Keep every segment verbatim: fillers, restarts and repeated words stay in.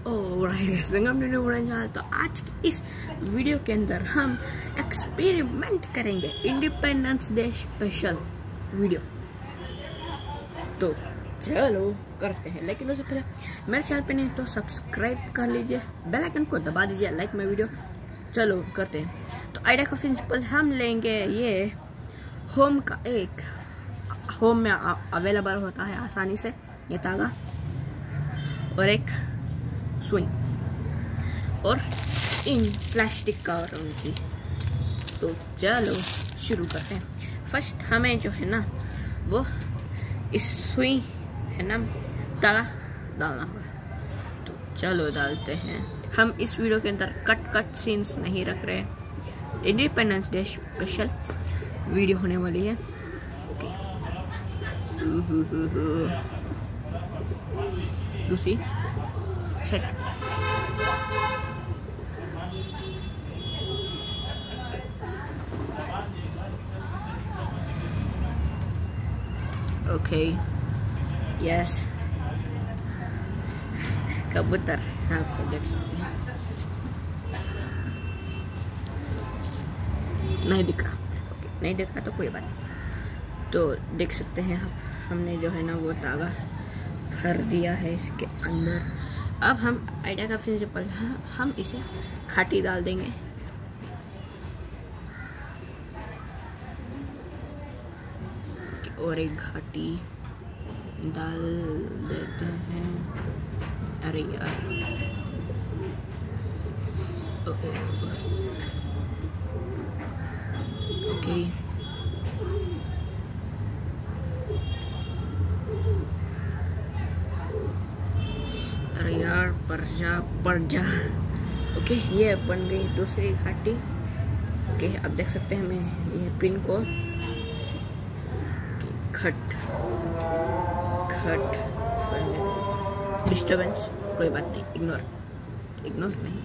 Right तो आज की इस वीडियो के अंदर हम एक्सपेरिमेंट करेंगे इंडिपेंडेंस डे स्पेशल वीडियो। तो चलो करते हैं, लेकिन उससे पहले मेरे चैनल पे नहीं तो सब्सक्राइब कर लीजिए, बेल आइकन को दबा दीजिए, लाइक माय वीडियो। चलो करते हैं। तो आइडिया का प्रिंसिपल हम लेंगे ये होम का, एक होम में अवेलेबल होता है आसानी से ये धागा, और एक सुई और इन प्लास्टिक कवर उनकी। तो चलो शुरू करते हैं। फर्स्ट हमें जो है ना वो इस सुई है ना धागा डालना होगा। तो चलो डालते हैं। हम इस वीडियो के अंदर कट कट सीन्स नहीं रख रहे, इंडिपेंडेंस डे स्पेशल वीडियो होने वाली है। दूसरी सेट ओके यस कबूतर आपको देख सकते हैं, नहीं दिख रहा। ओके नहीं दिख रहा तो कोई बात नहीं। तो देख सकते हैं आप, हमने जो है ना वो धागा भर दिया है इसके अंदर। अब हम आइडिया का प्रिंसिपल हम इसे खाटी डाल देंगे। और एक घाटी डाल देते हैं। अरे यार ओके अरे यार पर जा पर जा ओके ये बन गई दूसरी घाटी। ओके अब देख सकते हैं हमें ये पिन को खट खट डिस्टर्बेंस, कोई बात नहीं, इग्नोर इग्नोर नहीं।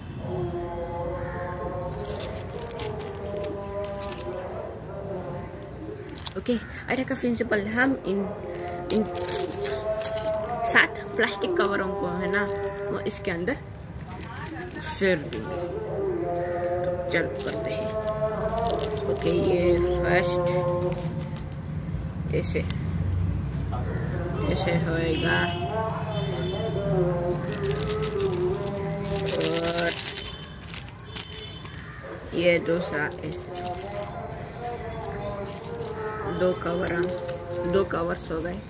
ओके आइडिया का प्रिंसिपल हम इन इन सात प्लास्टिक कवरों को है ना वो इसके अंदर सिर देंगे। तो चल करते हैं। ओके ये फर्स्ट ऐसे ऐसे होएगा और ये दूसरा ऐसे। दो कवर दो कवर्स हो गए।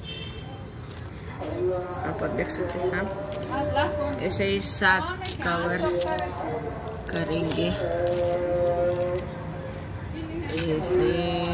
आप देख सकते हैं हम ऐसे ही सात कवर करेंगे ऐसे।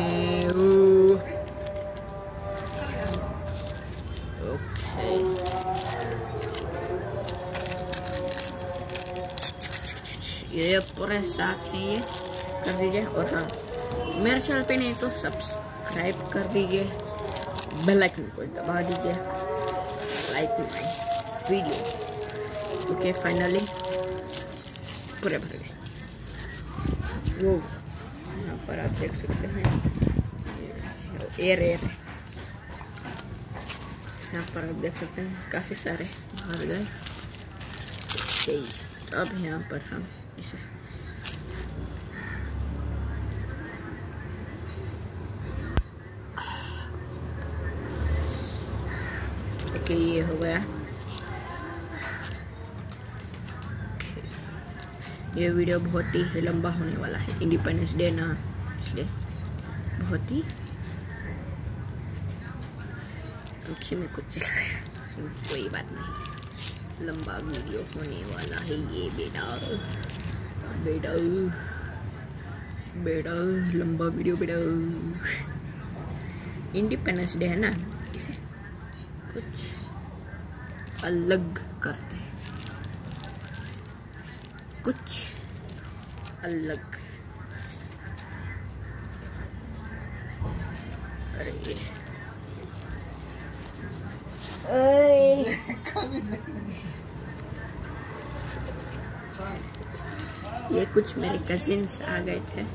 ये पूरे साथ है, ये कर दीजिए। और हाँ मेरे चैनल पे नहीं तो सब्सक्राइब कर दीजिए, बेल आइकन को दबा दीजिए, like my video. Okay finally पूरे भर गए वो। यहाँ पर आप देख सकते हैं एयर एयर यहाँ पर आप देख सकते हैं काफी सारे भर गए। अब यहाँ पर हम इसे ओके ये हो गया। ये वीडियो बहुत ही लंबा होने वाला है, इंडिपेंडेंस डे ना, इसलिए बहुत ही रुखी में कुछ कोई बात नहीं, लंबा वीडियो होने वाला है ये बेटा बेटा बेटा लंबा वीडियो बेटा। इंडिपेंडेंस डे है ना, इसे कुछ अलग करते हैं, कुछ अलग। अरे ये कुछ मेरे कजिन्स आ गए थे।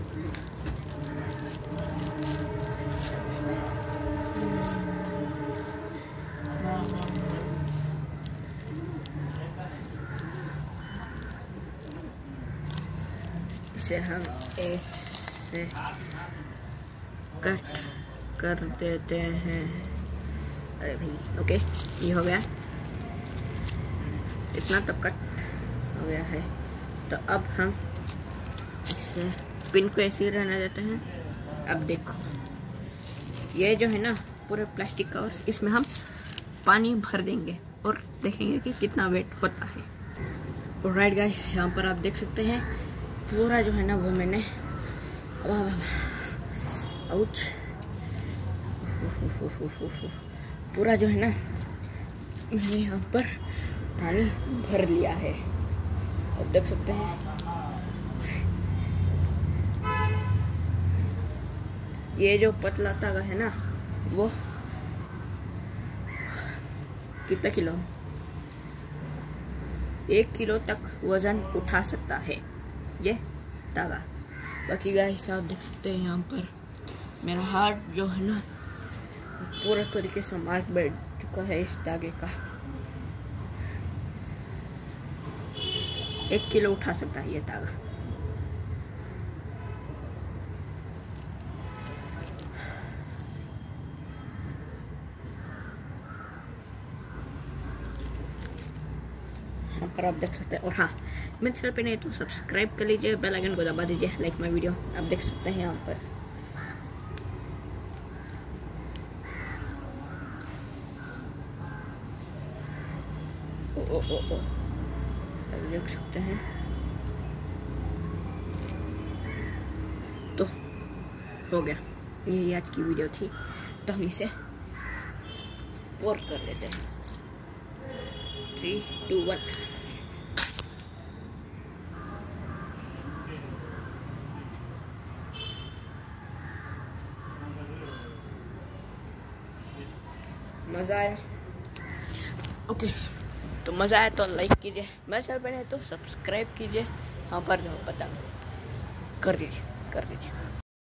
इसे हम ऐसे कट कर देते हैं। अरे भाई ओके, ये हो गया, इतना तो कट हो गया है। तो अब हम इसे पिन को ऐसे ही रहने देते हैं। अब देखो ये जो है ना पूरे प्लास्टिक कवर्स, इसमें हम पानी भर देंगे और देखेंगे कि कितना वेट होता है। राइट गाइस, यहाँ पर आप देख सकते हैं पूरा जो है ना वो मैंने वाह वाह आउच पूरा जो है ना मैंने यहाँ पर पानी भर लिया है। आप देख सकते हैं ये जो पतला धागा है ना वो कितना किलो, एक किलो तक वजन उठा सकता है ये धागा। बाकी गाइस आप देख सकते हैं यहाँ पर मेरा हाथ जो है ना पूरा तरीके से मार्क बैठ चुका है इस धागे का। एक किलो उठा सकता है ये धागा। यहाँ पर आप देख सकते हैं। और हाँ, मेरे चैनल पे नहीं तो सब्सक्राइब कर लीजिए, बेल आइकन को दबा दीजिए, लाइक माय वीडियो। आप देख सकते हैं यहाँ पर ओ ओ ओ ओ आप देख सकते हैं। तो हो गया, ये आज की वीडियो थी, तो हम इसे और कर लेते हैं। Three two one. मज़ा आया? ओके, तो मज़ा आया तो लाइक कीजिए, मेरे चैनल पे नहीं तो सब्सक्राइब कीजिए। यहाँ पर जो पता कर दीजिए कर दीजिए।